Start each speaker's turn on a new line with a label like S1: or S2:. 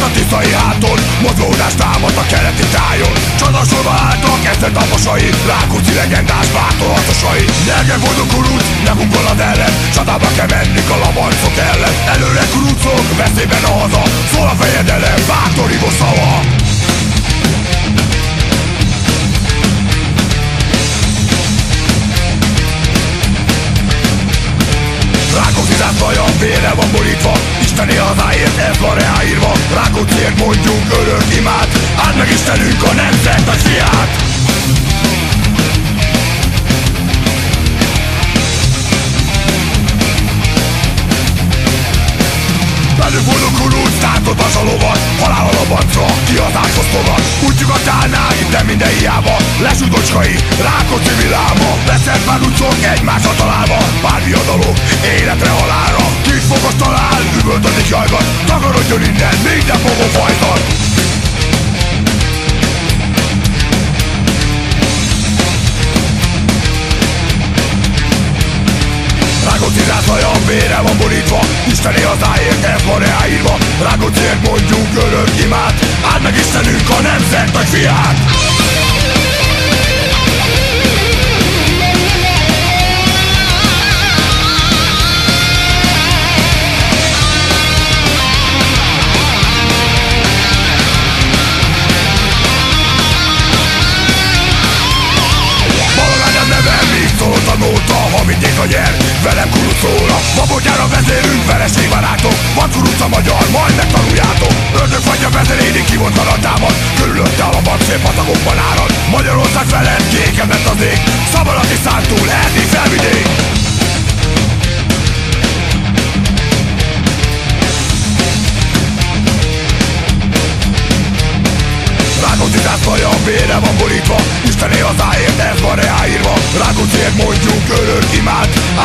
S1: tiszai háton, mozgódás támad a keleti tájon. Csatasorba álltak egyszer taposai, Rákóczi legendás bátorhatosai. Nyerge fordul kuruc, ne hungolad ellen, csatába kell mennünk a labancok ellen. Előre kurucok, veszélyben a haza, szól a fejedelem, bátor ivó szava. Rákóczi zászlaja vére van borítva, isteni hazáért ez van ráírva. Rákócziért mondjunk örök imát, áld meg Istenünk a nemzet nagy fiát. Előfordul kuruc, táncot a lovat, halál a labancra, ki az ágyhoz fogad. Úgy nyugatálnál, itt nem minden hiába, lesújt Gocskai, Rákóczi világba. Veszett már utcok egymásra találva, pár viadalok, életre halálra. Kis fogos talál, üvöltözik jajgat, takarodjon innen, minden fogó fajzat. Rákóczi zászlaja vére van borítva, isteni hazáért ez van ráírva. Rákócziért mondjunk örök imát, áld meg Istenünk a nemzet nagy fiát. Szólt a nóta, ha mindig a nyer, velem kuruc szóra. Babotjára vezérünk, vereség barátok, van kuruc a magyar, majd megtanuljátok. Ördög vagy a vezérédig kivontalan támad, körülötte a labanc szép patakokban árad. Magyarország felett kéken lett az ég, Szabadati szántúl, Erdély felvidék. Rákóczi zászlaja vére van borítva, isteni hazáért ez van ráírva. Rákócziért mondjunk örök imát,